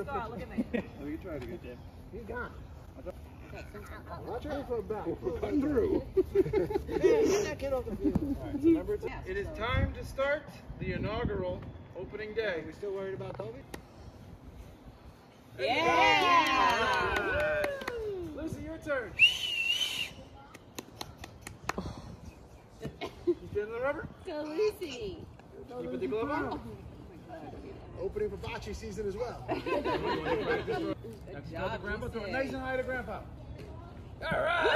scar. Look at me. Oh, you tried to get Jim. He's gone. Watch out for a back. Come through. Hey, get that kid off the field. All right, so number two. It is time to start the inaugural opening day. We still worried about Toby? Yeah! Lucy, your turn. You stand on the rubber? Go, Lucy. You put the glove on? Opening for bocce season as well. Good job, Grandpa. Throw it nice and high to Grandpa. All right!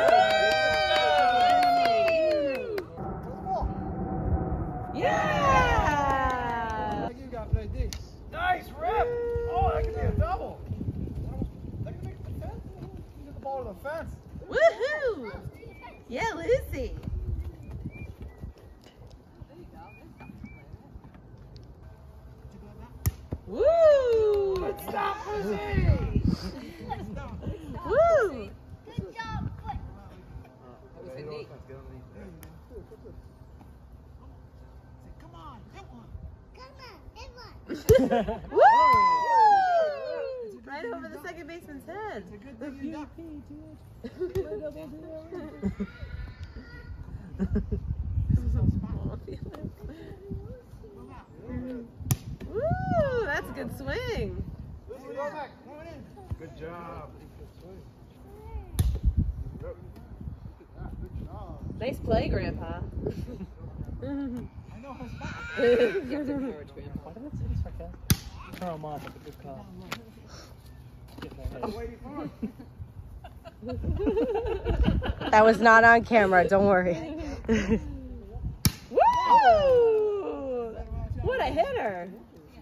Yeah! What you got for this? Nice rip! Oh, that could be a double. That could make the fence. You get the ball to the fence. Woohoo! Yeah, Lucy. Woo! Good stop, Lucy! Woo! Good job, quick. That was a neat. Come on, hit one. Come on, hit one. Woo! Right over the second baseman's head. It's a good thing you got. Woo! That's a good swing. Lucy, go back. Throw it in. Good job. Good job. Nice play, Grandpa. I know his back. You have to encourage Grandpa. Why did it say sarcastic? Turn him off. It's a good call. Get more head. That was not on camera, don't worry. Woo! What a hitter!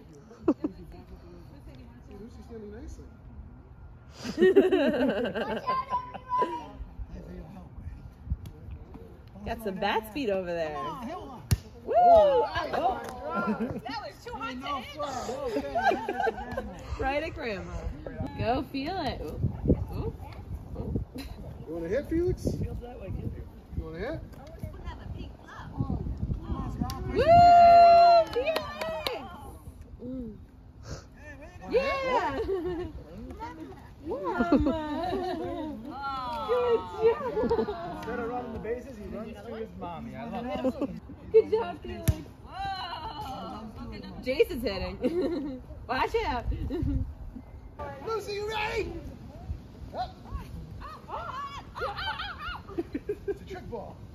Lucy's standing nicely. Got some bat speed over there. Hit one. Woo! That was too hot to hit. Right at Grandma. Go feel it. Ooh. Ooh. Ooh. You want to hit, Felix? Feels that way, kid. You want to hit? Woo! Felix! Yeah! Good job! Instead of running the bases, he runs to his mommy. I love it. Good job, Felix. Jason's hitting. Watch out. Lucy, you ready? Up. It's a trick ball.